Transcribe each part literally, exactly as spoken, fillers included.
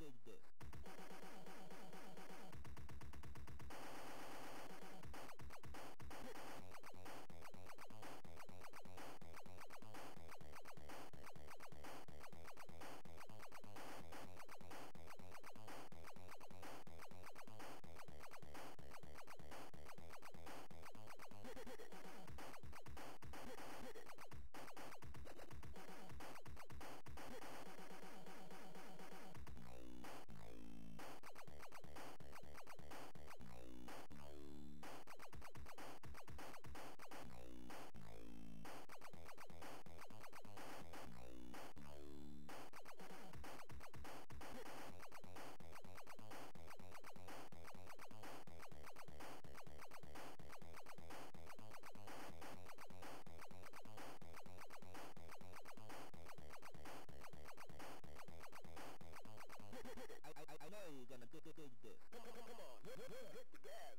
dig this. I, I, I know you're gonna dig, dig, dig this. Come on, come on, hit, hit, hit the gas.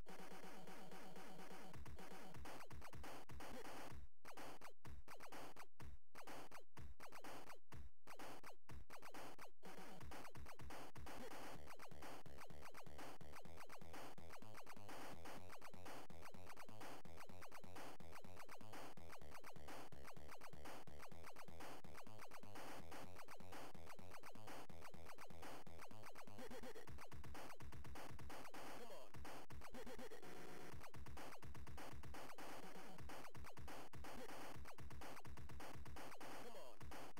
Come on. Come on.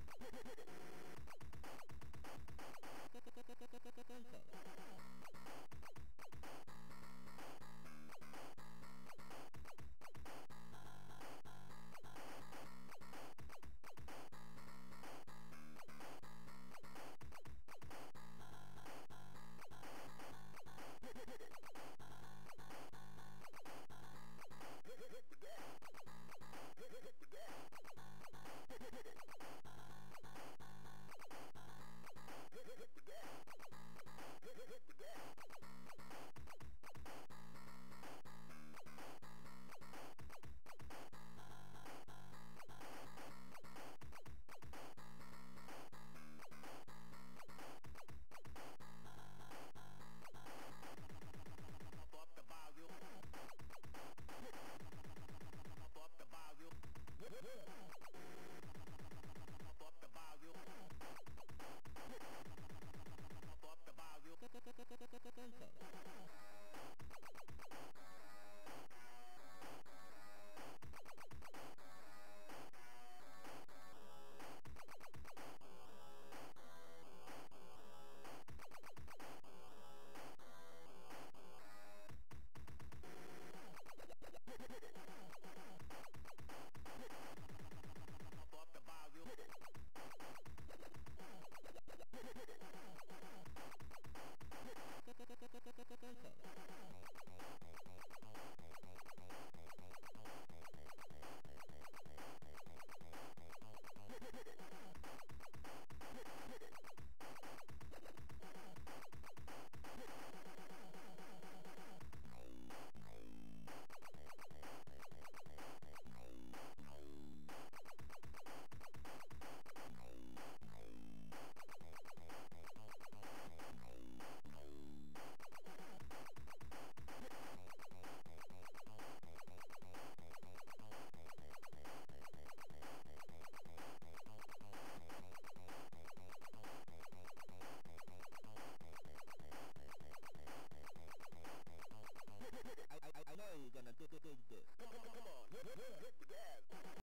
Hit, hit, hit the gas. Hit, hit, hit the gas. Hit, hit, hit the gas. Hit, hit, hit the gas. Up, up the volume. Up, up the volume. Up, up the volume. Up, up the volume. Up, up the volume. I, I, I know you're gonna dig, dig, dig this. Come, come, come on, hit, hit, hit the gas.